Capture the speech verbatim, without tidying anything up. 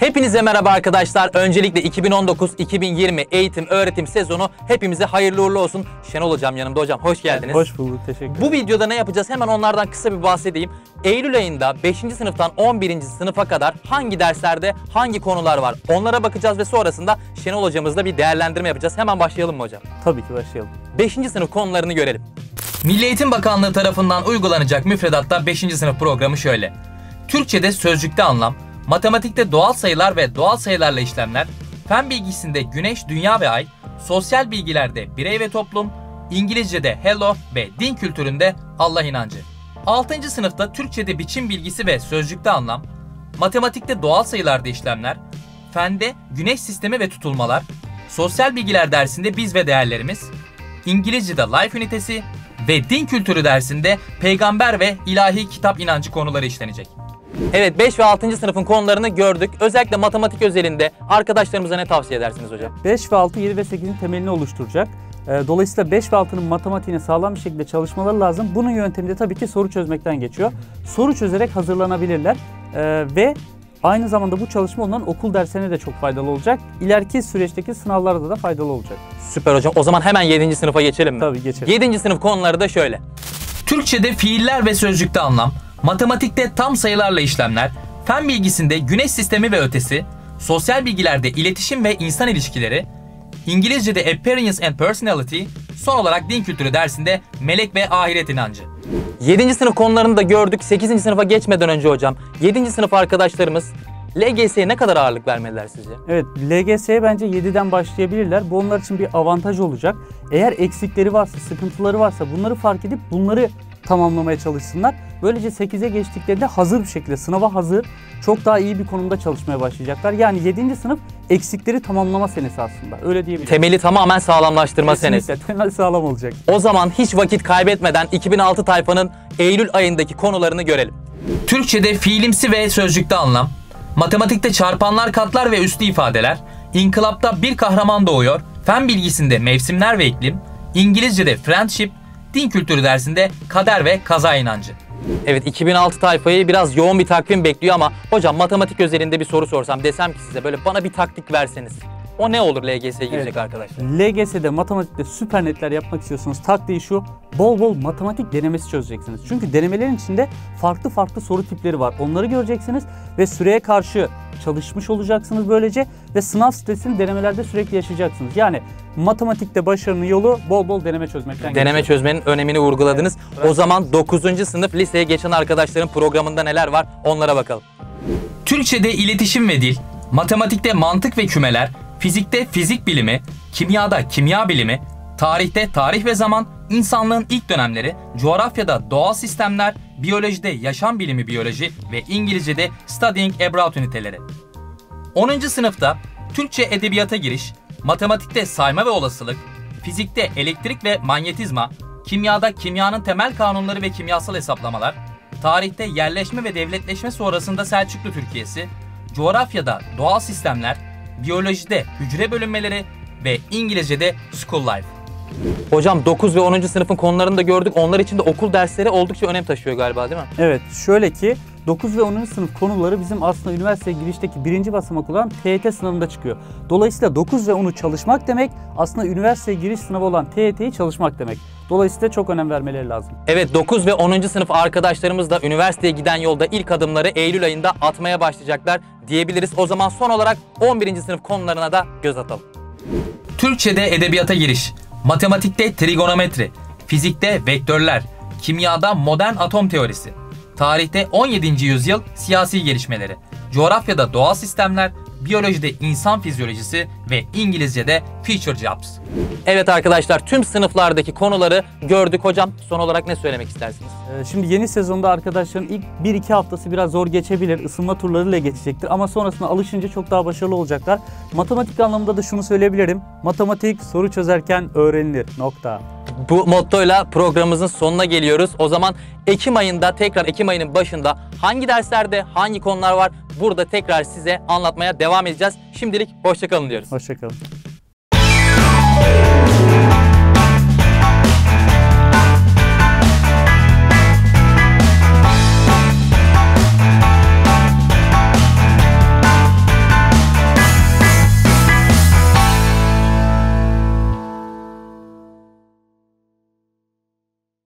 Hepinize merhaba arkadaşlar. Öncelikle iki bin on dokuz iki bin yirmi eğitim öğretim sezonu hepimize hayırlı uğurlu olsun. Şenol hocam yanımda. Hocam hoş geldiniz. Hoş bulduk, teşekkür ederim. Bu videoda ne yapacağız? Hemen onlardan kısa bir bahsedeyim. Eylül ayında beşinci sınıftan on birinci sınıfa kadar hangi derslerde hangi konular var? Onlara bakacağız ve sonrasında Şenol hocamızla bir değerlendirme yapacağız. Hemen başlayalım mı hocam? Tabii ki başlayalım. beşinci sınıf konularını görelim. Milli Eğitim Bakanlığı tarafından uygulanacak müfredatta beşinci sınıf programı şöyle. Türkçe'de sözcükte anlam, matematikte doğal sayılar ve doğal sayılarla işlemler, fen bilgisinde güneş, dünya ve ay, sosyal bilgilerde birey ve toplum, İngilizce'de hello ve din kültüründe Allah inancı. altıncı sınıfta Türkçe'de biçim bilgisi ve sözcükte anlam, matematikte doğal sayılarda işlemler, fende güneş sistemi ve tutulmalar, sosyal bilgiler dersinde biz ve değerlerimiz, İngilizce'de life ünitesi ve din kültürü dersinde peygamber ve ilahi kitap inancı konuları işlenecek. Evet, beş ve altıncı sınıfın konularını gördük. Özellikle matematik özelinde arkadaşlarımıza ne tavsiye edersiniz hocam? beş ve altı, yedi ve sekizin temelini oluşturacak. Dolayısıyla beş ve altının matematiğine sağlam bir şekilde çalışmaları lazım. Bunun yöntemi de tabii ki soru çözmekten geçiyor. Soru çözerek hazırlanabilirler ve aynı zamanda bu çalışma onların okul derslerine de çok faydalı olacak. İleriki süreçteki sınavlarda da faydalı olacak. Süper hocam. O zaman hemen yedinci sınıfa geçelim mi? Tabii geçelim. yedinci sınıf konuları da şöyle. Türkçe'de fiiller ve sözcükte anlam, matematikte tam sayılarla işlemler, fen bilgisinde güneş sistemi ve ötesi, sosyal bilgilerde iletişim ve insan ilişkileri, İngilizce'de appearance and personality, son olarak din kültürü dersinde melek ve ahiret inancı. yedinci sınıf konularını da gördük. sekizinci sınıfa geçmeden önce hocam, yedinci sınıf arkadaşlarımız L G S'ye ne kadar ağırlık vermeliler sizce? Evet, L G S'ye bence yediden başlayabilirler. Bu onlar için bir avantaj olacak. Eğer eksikleri varsa, sıkıntıları varsa bunları fark edip bunları tamamlamaya çalışsınlar. Böylece sekize geçtiklerinde hazır bir şekilde, sınava hazır, çok daha iyi bir konumda çalışmaya başlayacaklar. Yani yedinci sınıf eksikleri tamamlama senesi aslında. Öyle diyebiliriz. Temeli tamamen sağlamlaştırma Kesinlikle, senesi. temel sağlam olacak. O zaman hiç vakit kaybetmeden iki bin altı tayfanın Eylül ayındaki konularını görelim. Türkçe'de fiilimsi ve sözcükte anlam, matematikte çarpanlar, katlar ve üslü ifadeler, inkılapta bir kahraman doğuyor, fen bilgisinde mevsimler ve iklim, İngilizce'de friendship, din kültürü dersinde kader ve kaza inancı. Evet, iki bin altı tayfayı biraz yoğun bir takvim bekliyor ama hocam matematik özelinde bir soru sorsam, desem ki size böyle bana bir taktik verseniz, o ne olur L G S'ye girecek Evet, arkadaşlar? L G S'de matematikte süper netler yapmak istiyorsanız taktiği şu: bol bol matematik denemesi çözeceksiniz. Çünkü denemelerin içinde farklı farklı soru tipleri var. Onları göreceksiniz ve süreye karşı çalışmış olacaksınız böylece ve sınav stresini denemelerde sürekli yaşayacaksınız. Yani matematikte başarının yolu bol bol deneme çözmekten Deneme geçiyor. çözmenin önemini vurguladınız. Evet, o zaman dokuzuncu sınıf liseye geçen arkadaşların programında neler var onlara bakalım. Türkçe'de iletişim ve dil, matematikte mantık ve kümeler, fizikte fizik bilimi, kimyada kimya bilimi, tarihte tarih ve zaman, insanlığın ilk dönemleri, coğrafyada doğal sistemler, biyolojide yaşam bilimi biyoloji ve İngilizce'de studying abroad üniteleri. onuncu sınıfta Türkçe edebiyata giriş, matematikte sayma ve olasılık, fizikte elektrik ve manyetizma, kimyada kimyanın temel kanunları ve kimyasal hesaplamalar, tarihte yerleşme ve devletleşme sonrasında Selçuklu Türkiye'si, coğrafyada doğal sistemler, biyolojide hücre bölünmeleri ve İngilizce'de school life. Hocam dokuz ve onuncu sınıfın konularını da gördük. Onlar için de okul dersleri oldukça önem taşıyor galiba, değil mi? Evet, şöyle ki dokuz ve onuncu sınıf konuları bizim aslında üniversiteye girişteki birinci basamak olan T Y T sınavında çıkıyor. Dolayısıyla dokuz ve onu çalışmak demek aslında üniversiteye giriş sınavı olan T Y T'yi çalışmak demek. Dolayısıyla çok önem vermeleri lazım. Evet, dokuz ve onuncu sınıf arkadaşlarımız da üniversiteye giden yolda ilk adımları Eylül ayında atmaya başlayacaklar diyebiliriz. O zaman son olarak on birinci sınıf konularına da göz atalım. Türkçe'de edebiyata giriş, matematikte trigonometri, fizikte vektörler, kimyada modern atom teorisi, tarihte on yedinci yüzyıl siyasi gelişmeleri, coğrafyada doğal sistemler, biyolojide insan fizyolojisi ve İngilizce'de future jobs. Evet arkadaşlar, tüm sınıflardaki konuları gördük. Hocam son olarak ne söylemek istersiniz? Şimdi yeni sezonda arkadaşların ilk bir iki haftası biraz zor geçebilir. Isınma turlarıyla geçecektir ama sonrasında alışınca çok daha başarılı olacaklar. Matematik anlamında da şunu söyleyebilirim: matematik soru çözerken öğrenilir. Nokta. Bu mottoyla programımızın sonuna geliyoruz. O zaman Ekim ayında, tekrar Ekim ayının başında hangi derslerde hangi konular var, burada tekrar size anlatmaya devam edeceğiz. Şimdilik hoşça kalın diyoruz. Hoşça kalın.